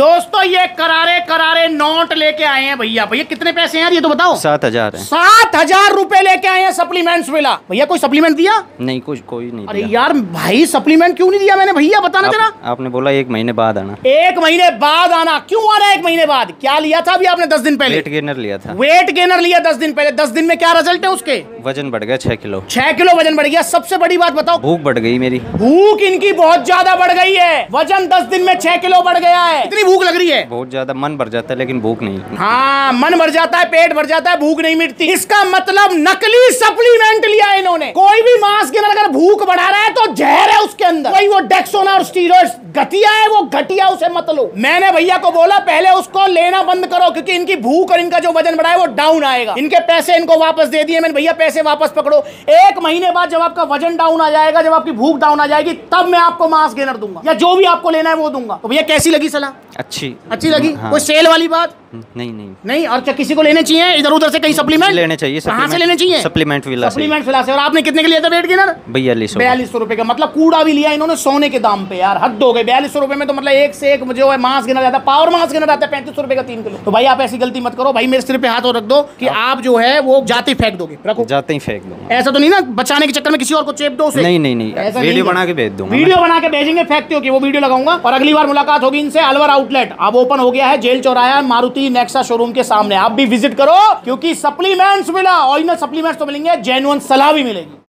दोस्तों ये करारे करारे नोट लेके आए हैं भैया। भैया कितने पैसे हैं यार ये तो बताओ। 7,000 है। 7,000 रुपए लेके आए हैं सप्लीमेंट्स मिला। भैया कोई सप्लीमेंट दिया? नहीं, कुछ कोई नहीं अरे दिया। यार भाई सप्लीमेंट क्यों नहीं दिया मैंने? भैया बताना जरा। आपने बोला 1 महीने बाद आना। 1 महीने बाद आना? क्यों आना 1 महीने बाद? क्या लिया था अभी आपने 10 दिन पहले? वेट गेनर लिया था। वेट गेनर लिया 10 दिन पहले। 10 दिन में क्या रिजल्ट है उसके? वजन बढ़ गया 6 किलो। 6 किलो वजन बढ़ गया। सबसे बड़ी बात बताओ। भूख बढ़ गई मेरी। भूख इनकी बहुत ज्यादा बढ़ गई है। वजन 10 दिन में 6 किलो बढ़ गया है। इतनी भूख लग रही है? बहुत ज्यादा। मन भर जाता है लेकिन भूख नहीं। हाँ मन भर जाता है, पेट भर जाता है, भूख नहीं मिटती। इसका मतलब नकली सप्लीमेंट लिया है इन्होंने। कोई भी मांस गेनर अगर भूख बढ़ा रहा है तो जहर है उसके अंदर। वही वो डेक्सोना और स्टीरॉइड्स घटिया है, वो घटिया, उसे मत लो। मैंने भैया को बोला पहले उसको लेना बंद करो क्योंकि इनकी भूख और इनका जो वजन बढ़ा है वो डाउन आएगा। इनके पैसे इनको वापस दे दिए मैंने। भैया पैसे वापस पकड़ो। 1 महीने बाद जब आपका वजन डाउन आ जाएगा, जब आपकी भूख डाउन आ जाएगी, तब मैं आपको मांस गेनर दूंगा या जो भी आपको लेना है वो दूंगा। तो भैया कैसी लगी सलाह? अच्छी लगी? हाँ। कोई सेल वाली बात नहीं। और क्या किसी को लेने चाहिए इधर उधर से कहीं सप्लीमेंट लेने चाहिए? कहां से लेने चाहिए? सप्लीमेंट विला से। सप्लीमेंट विला से। और आपने कितने के लिया था वेट गेनर? 4200 रुपए का। मतलब कूड़ा भी लिया इन्होंने सोने के दाम पे यार, हद हो गए। 4200 रुपए में तो मतलब एक से एक जो है मांस गेनर आता है, पावर मांस गेनर आता है 3500 रुपए का 3 किलो। तो भाई आप ऐसी गलती मत करो भाई, मेरे सिर पे हाथ और रख दो कि आप जो है वो जाते ही फेंक दोगे। रखो। जाते ही फेंक दो। ऐसा तो नहीं ना बचाने के चक्कर में किसी और को चेप दो उसे? नहीं। वीडियो बना के भेज दूंगा। वीडियो बना के भेजेंगे फेंकते हो कि वो वीडियो लगाऊंगा। और अगली बार मुलाकात होगी इनसे। अलवर आउटलेट अब ओपन हो गया है जेल चौराहा मारुति नेक्सा शोरूम के सामने। आप भी विजिट करो क्योंकि सप्लीमेंट्स मिला, ओरिजिनल सप्लीमेंट्स तो मिलेंगे, जेन्युइन सलाह भी मिलेगी।